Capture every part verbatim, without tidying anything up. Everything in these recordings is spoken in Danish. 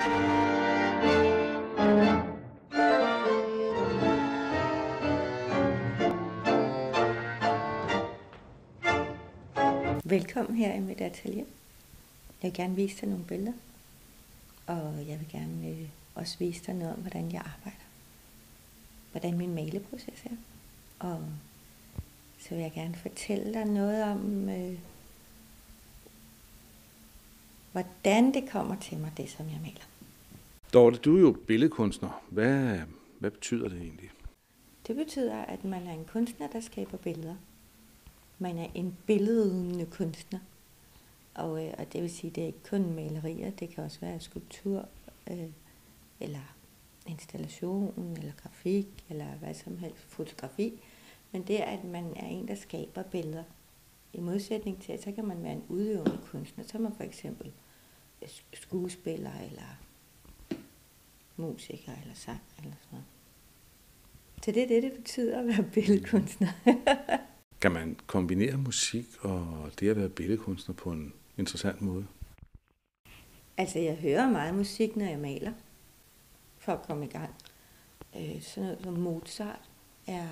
Velkommen her i mit atelier. Jeg vil gerne vise dig nogle billeder, og jeg vil gerne øh, også vise dig noget om, hvordan jeg arbejder. Hvordan min maleproces er. Og så vil jeg gerne fortælle dig noget om, øh, hvordan det kommer til mig, det som jeg maler. Dorte, du er jo billedkunstner. Hvad, hvad betyder det egentlig? Det betyder, at man er en kunstner, der skaber billeder. Man er en billedende kunstner. Og, øh, og det vil sige, at det er ikke kun malerier, det kan også være skulptur, øh, eller installation, eller grafik, eller hvad som helst, fotografi. Men det er, at man er en, der skaber billeder. I modsætning til, så kan man være en udøvende kunstner. Så er man for eksempel skuespiller, eller musiker, eller sang, eller sådan noget. Så det er det, det betyder at være billedkunstner. Kan man kombinere musik og det at være billedkunstner på en interessant måde? Altså, jeg hører meget musik, når jeg maler, for at komme i gang. Øh, sådan noget som Mozart er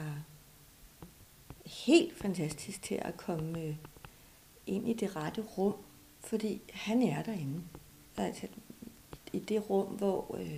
helt fantastisk til at komme øh, ind i det rette rum, fordi han er derinde. Altså, i det rum, hvor, øh,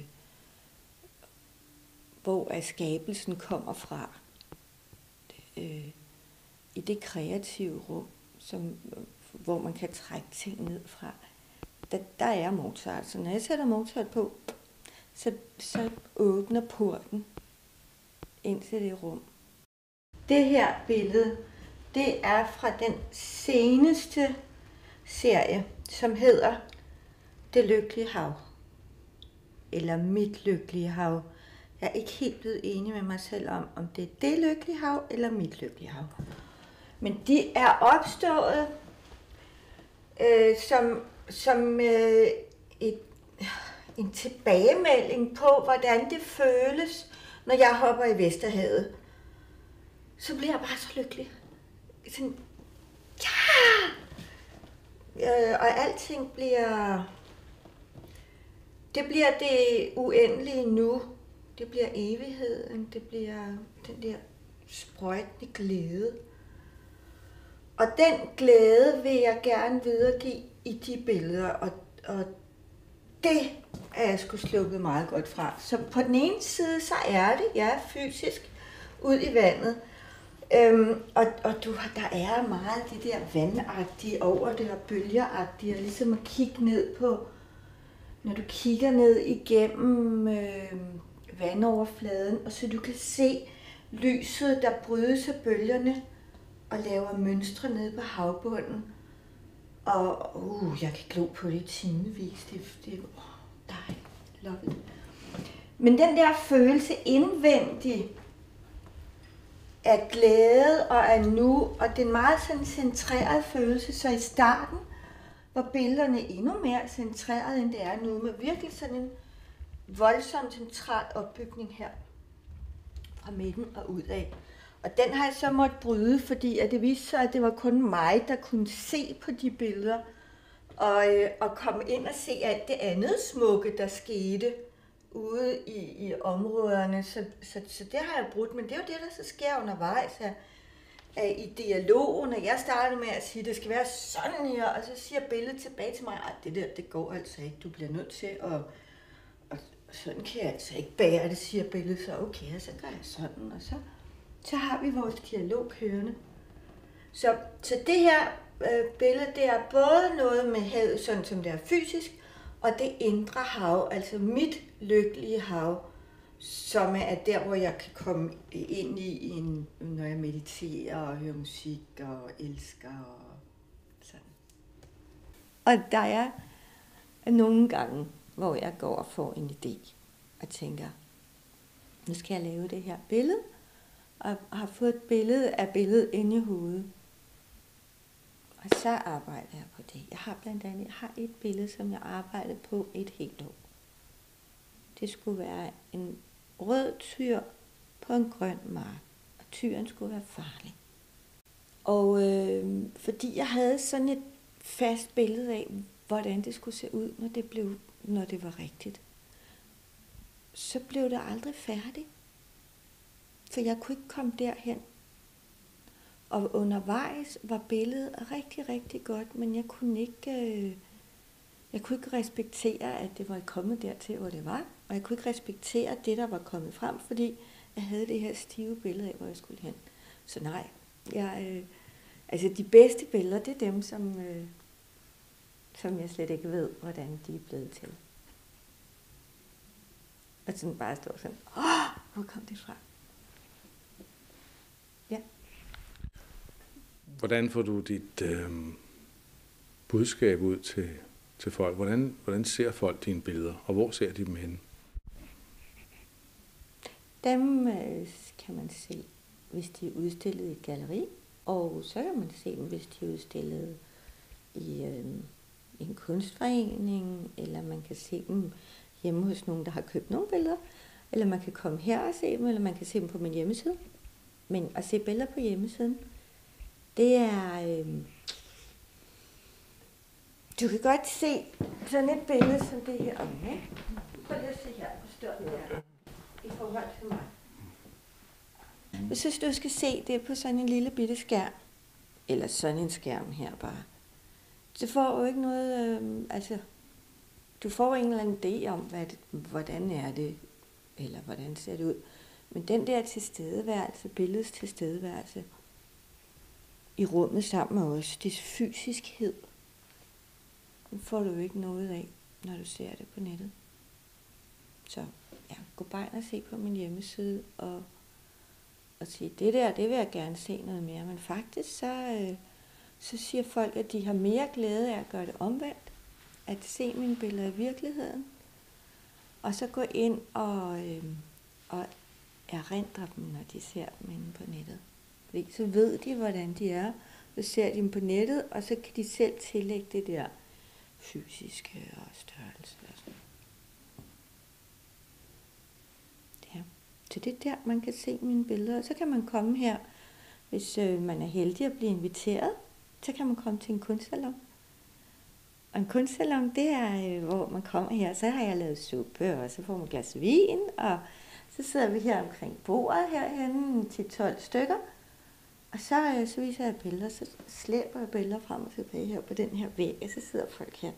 hvor skabelsen kommer fra. Øh, I det kreative rum, som, hvor man kan trække ting ned fra. Der, der er Mozart. Så når jeg sætter Mozart på, så, så åbner porten ind til det rum. Det her billede, det er fra den seneste serie, som hedder Det Lykkelige Hav. Eller Mit Lykkelige Hav. Jeg er ikke helt blevet enig med mig selv om, om det er Det Lykkelige Hav eller Mit Lykkelige Hav. Men de er opstået øh, som, som øh, et, en tilbagemelding på, hvordan det føles, når jeg hopper i Vesterhavet. Så bliver jeg bare så lykkelig. Sådan, ja! Øh, og alting bliver, det bliver det uendelige nu. Det bliver evigheden. Det bliver den der sprøjtende glæde. Og den glæde vil jeg gerne videregive i de billeder, og, og det er jeg sgu sluppet meget godt fra. Så på den ene side, så er det, ja, fysisk, ud i vandet. Øhm, og og du, der er meget det der vandagtige over det, og bølgeagtige, og ligesom at kigge ned på, når du kigger ned igennem øh, vandoverfladen, og så du kan se lyset, der brydes af bølgerne, og laver mønstre nede på havbunden. Og uh, jeg kan glo på det i timevis. Det, det er oh, dejligt. Love it. Men den der følelse indvendig af glæde og af nu, og det er en meget sådan centreret følelse, så i starten var billederne endnu mere centreret, end det er nu, med virkelig sådan en voldsom central opbygning her fra midten og ud af. Og den har jeg så måttet bryde, fordi at det viste sig, at det var kun mig, der kunne se på de billeder, og, øh, og komme ind og se alt det andet smukke, der skete ude i, i områderne. Så, så, så det har jeg brudt, men det er jo det, der så sker undervejs af, af, i dialogen. Og jeg startede med at sige, at det skal være sådan her, og så siger billedet tilbage til mig, at det der, det går altså ikke, du bliver nødt til at... Og sådan kan jeg altså ikke bære det, siger billedet, så okay, så gør jeg sådan, og så... Så har vi vores dialog kørende. Så, så det her øh, billede, det er både noget med havet, sådan som det er fysisk, og det indre hav, altså mit lykkelige hav, som er der, hvor jeg kan komme ind i, en, når jeg mediterer og hører musik og elsker og sådan. Og der er nogle gange, hvor jeg går og får en idé og tænker, nu skal jeg lave det her billede, og har fået et billede af billedet inde i hovedet. Og så arbejder jeg på det. Jeg har blandt andet jeg har et billede, som jeg arbejdede på et helt år. Det skulle være en rød tyr på en grøn mark, og tyren skulle være farlig. Og øh, fordi jeg havde sådan et fast billede af, hvordan det skulle se ud, når det blev når det var rigtigt, så blev det aldrig færdigt. For jeg kunne ikke komme derhen. Og undervejs var billedet rigtig, rigtig godt, men jeg kunne ikke, øh, jeg kunne ikke respektere, at det var kommet dertil, hvor det var. Og jeg kunne ikke respektere det, der var kommet frem, fordi jeg havde det her stive billede af, hvor jeg skulle hen. Så nej, jeg, øh, altså de bedste billeder, det er dem, som, øh, som jeg slet ikke ved, hvordan de er blevet til. Og sådan bare står sådan, åh, hvor kom det fra? Ja. Hvordan får du dit øh, budskab ud til, til folk? Hvordan, hvordan ser folk dine billeder, og hvor ser de dem henne? Dem øh, kan man se, hvis de er udstillet i et galleri, og så kan man se dem, hvis de er udstillet i øh, en kunstforening, eller man kan se dem hjemme hos nogen, der har købt nogle billeder, eller man kan komme her og se dem, eller man kan se dem på min hjemmeside. Men at se billeder på hjemmesiden, det er... Øh, du kan godt se sådan et billede som det her. Okay? Prøv lige at se her, hvor stort det er i forhold til mig. Jeg synes, du skal se det på sådan en lille bitte skærm. Eller sådan en skærm her bare. Det får jo ikke noget... Øh, altså, du får en eller anden idé om, hvad det, hvordan er det, eller hvordan ser det ud. Men den der tilstedeværelse, billedets tilstedeværelse i rummet sammen med os, det fysiskhed, den får du jo ikke noget af, når du ser det på nettet. Så ja, gå bare ind og se på min hjemmeside og, og sige, det der, det vil jeg gerne se noget mere. Men faktisk så, øh, så siger folk, at de har mere glæde af at gøre det omvendt, at se mine billeder i virkeligheden, og så gå ind og, øh, og erindre dem, når de ser dem inde på nettet. Fordi så ved de, hvordan de er, så ser de dem på nettet, og så kan de selv tillægge det der fysiske og størrelse og sådan. Ja. Så det er der, man kan se mine billeder. Så kan man komme her, hvis øh, man er heldig at blive inviteret, så kan man komme til en kunstsalon. Og en kunstsalon, det er, øh, hvor man kommer her, så har jeg lavet suppe, og så får man et glas vin, og så sidder vi her omkring bordet herhenne til tolv stykker, og så, øh, så viser jeg billeder, så slæber jeg billeder frem og tilbage her på den her væg, og så sidder folk her.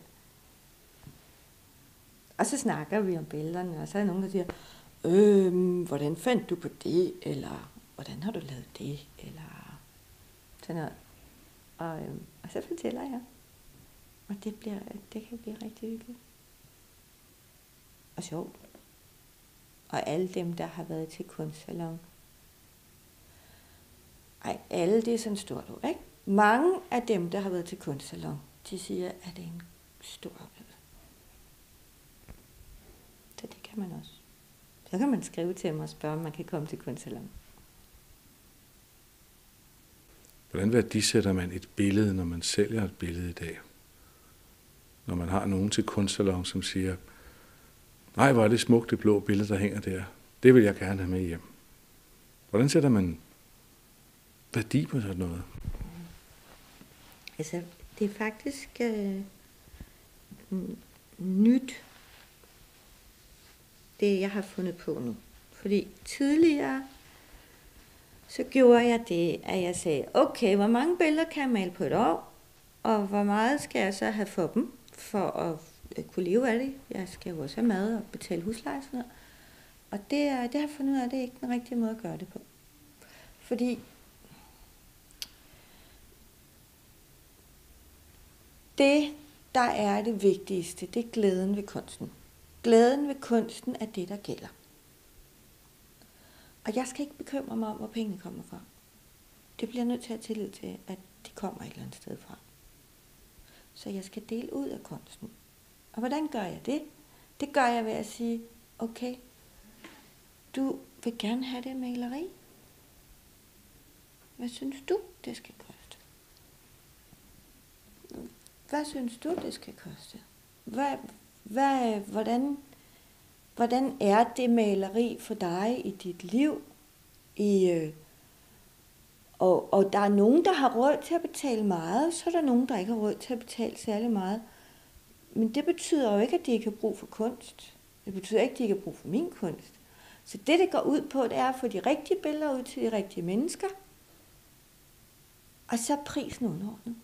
Og så snakker vi om billederne, og så er der nogen, der siger, øhm, hvordan fandt du på det, eller hvordan har du lavet det, eller sådan noget. Og, øhm, og så fortæller jeg, og det, bliver, det kan blive rigtig hyggeligt. Og sjovt. Og alle dem, der har været til kunstsalon. Ej, alle det er sådan stort ord, ikke? Mange af dem, der har været til kunstsalon, de siger, at det er en stor oplevelse. Så det kan man også. Så kan man skrive til dem og spørge, om man kan komme til kunstsalon. Hvordan værdisætter man et billede, når man sælger et billede i dag? Når man har nogen til kunstsalon, som siger, nej, hvor er det smukt, det blå billede, der hænger der. Det vil jeg gerne have med hjem. Hvordan sætter man værdi på sådan noget? Altså, det er faktisk øh, nyt, det jeg har fundet på nu. Fordi tidligere, så gjorde jeg det, at jeg sagde, okay, hvor mange billeder kan jeg male på et år? Og hvor meget skal jeg så have for dem, for at kunne leve af det? Jeg skal jo også have mad og betale husleje og sådan noget. Og det, er, det har jeg fundet ud af, at det er ikke den rigtige måde at gøre det på. Fordi det, der er det vigtigste, det er glæden ved kunsten. Glæden ved kunsten er det, der gælder. Og jeg skal ikke bekymre mig om, hvor pengene kommer fra. Det bliver nødt til at have tillid til, at de kommer et eller andet sted fra. Så jeg skal dele ud af kunsten. Og hvordan gør jeg det? Det gør jeg ved at sige, okay, du vil gerne have det maleri. Hvad synes du, det skal koste? Hvad synes du, det skal koste? Hvad, hvad, hvordan, hvordan er det maleri for dig i dit liv? I, øh, og, og der er nogen, der har råd til at betale meget, så er der nogen, der ikke har råd til at betale særlig meget. men det betyder jo ikke, at de ikke har brug for kunst. Det betyder ikke, at de ikke har brug for min kunst. Så det, det går ud på, det er at få de rigtige billeder ud til de rigtige mennesker. Og så er prisen underordnet.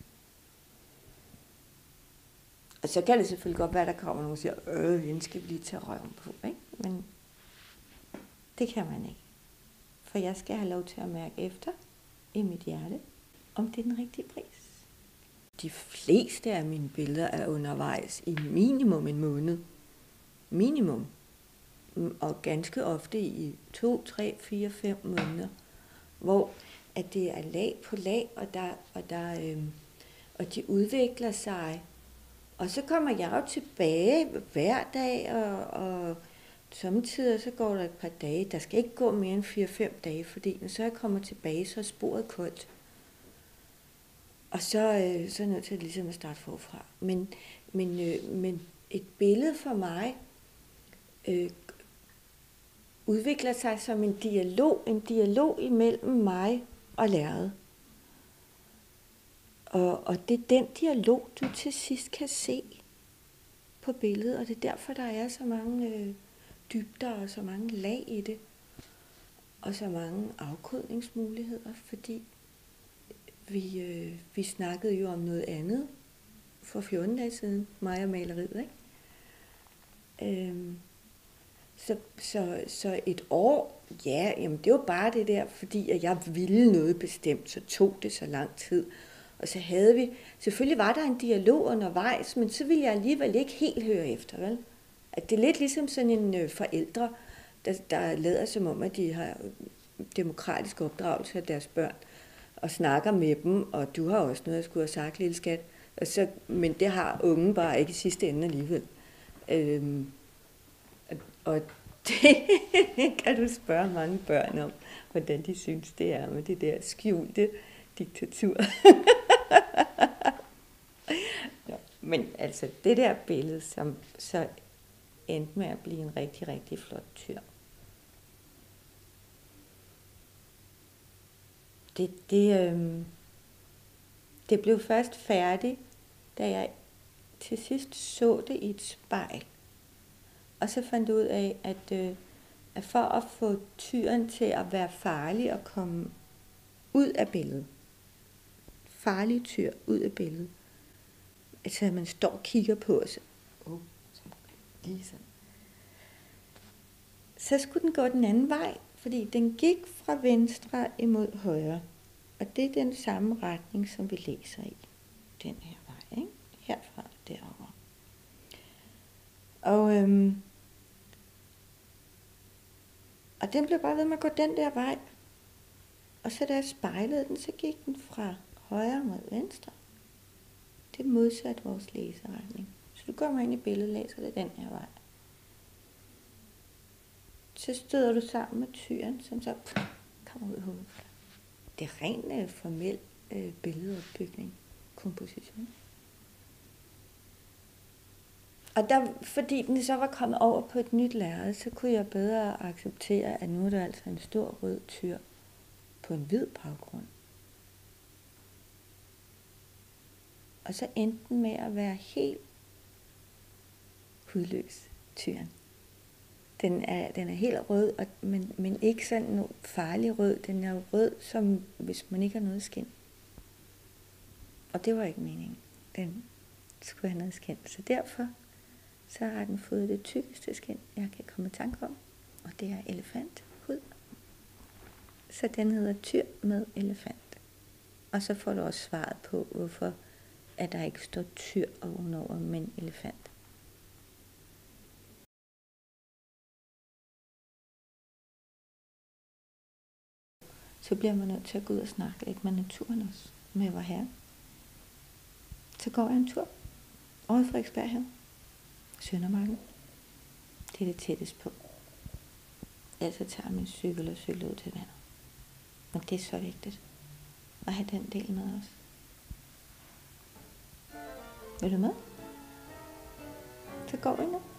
Og så kan det selvfølgelig godt være, at der kommer nogen og siger, øh, hende skal vi lige tage røven på, ikke? Men det kan man ikke. For jeg skal have lov til at mærke efter i mit hjerte, om det er den rigtige pris. De fleste af mine billeder er undervejs i minimum en måned. Minimum. Og ganske ofte i to, tre, fire, fem måneder. Hvor at det er lag på lag, og, der, og, der, øh, og de udvikler sig. Og så kommer jeg jo tilbage hver dag, og, og samtidig så går der et par dage. Der skal ikke gå mere end fire fem dage, fordi når så jeg kommer tilbage, så er sporet koldt. Og så, øh, så er jeg nødt til at, ligesom at starte forfra. Men, men, øh, men et billede for mig øh, udvikler sig som en dialog, en dialog imellem mig og lærredet. Og, og det er den dialog, du til sidst kan se på billedet, og det er derfor, der er så mange øh, dybder og så mange lag i det, og så mange afkodningsmuligheder, fordi vi, øh, vi snakkede jo om noget andet for fjorten dage siden, mig og maleriet, ikke? Øhm, så, så, så et år, ja, jamen det var bare det der, fordi at jeg ville noget bestemt, så tog det så lang tid. Og så havde vi, selvfølgelig var der en dialog undervejs, men så ville jeg alligevel ikke helt høre efter, vel? At det er lidt ligesom sådan en øh, forældre, der, der lader som om, at de har demokratisk opdragelse af deres børn, og snakker med dem, og du har også noget, jeg skulle have sagt, lille skat. Og så, men det har ungen bare ikke i sidste ende alligevel. Øhm, og det kan du spørge mange børn om, hvordan de synes, det er med det der skjulte diktatur. Ja, men altså det der billede, som så endte med at blive en rigtig, rigtig flot tyr. Det, det, øhm, det blev først færdigt, da jeg til sidst så det i et spejl. Og så fandt jeg ud af, at, øh, at for at få tyren til at være farlig og komme ud af billedet, farlig tyr ud af billedet, altså at man står og kigger på os, oh, så, lige sådan. Så skulle den gå den anden vej, fordi den gik fra venstre imod højre. Og det er den samme retning, som vi læser i. Den her vej, ikke? Herfra og derover. Og, øhm, og den blev bare ved med at gå den der vej. Og så da jeg spejlede den, så gik den fra højre mod venstre. Det er modsat vores læseretning. Så du kommer ind i billedet, læser det den her vej. Så støder du sammen med tyren, som så pff, kommer ud i hovedet. Det er ren øh, formel øh, billedopbygning, komposition. Og der, fordi den så var kommet over på et nyt lærred, så kunne jeg bedre acceptere, at nu er der altså en stor rød tyr på en hvid baggrund. Og så endte den med at være helt hudløs, tyren. Den er, den er helt rød, og, men, men ikke sådan en farlig rød. Den er rød, som hvis man ikke har noget skin. Og det var ikke meningen. Den skulle have noget skin. Så derfor så har den fået det tykkeste skin, jeg kan komme i tanke om. Og det er elefanthud. Så den hedder tyr med elefant. Og så får du også svaret på, hvorfor at der ikke står tyr ovenover, men elefant. Så bliver man nødt til at gå ud og snakke lidt med naturen også, med vor herre. Så går jeg en tur over i Frederiksberg her, Søndermarken. Det er det tættest på. Ellers så tager jeg min cykel og cykler ud til vandet. Men det er så vigtigt at have den del med os. Vil du med? Så går vi nu.